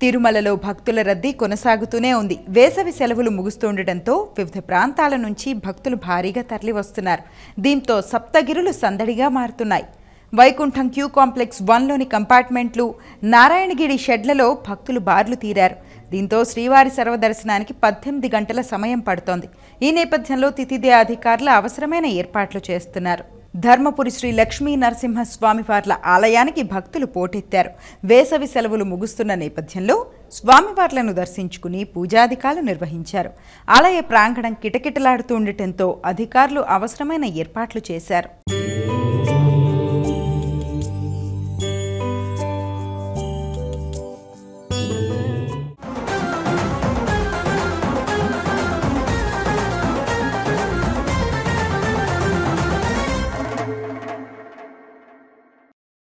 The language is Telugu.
తిరుమలలో భక్తుల రద్దీ కొనసాగుతూనే ఉంది. వేసవి సెలవులు ముగుస్తుండటంతో వివిధ ప్రాంతాల నుంచి భక్తులు భారీగా తరలివస్తున్నారు. దీంతో సప్తగిరులు సందడిగా మారుతున్నాయి. వైకుంఠం క్యూ కాంప్లెక్స్ 1లోని కంపార్ట్మెంట్లు, నారాయణగిరి షెడ్లలో భక్తులు బార్లు తీరారు. దీంతో శ్రీవారి సర్వదర్శనానికి 18 గంటల సమయం పడుతోంది. ఈ నేపథ్యంలో తితిదే అధికారులు అవసరమైన ఏర్పాట్లు చేస్తున్నారు. ధర్మపురి శ్రీ లక్ష్మీ నరసింహస్వామివార్ల ఆలయానికి భక్తులు పోటెత్తారు. వేసవి సెలవులు ముగుస్తున్న నేపథ్యంలో స్వామివార్లను దర్శించుకుని పూజాధికారులు నిర్వహించారు. ఆలయ ప్రాంగణం కిటకిటలాడుతుండటంతో అధికారులు అవసరమైన ఏర్పాట్లు చేశారు.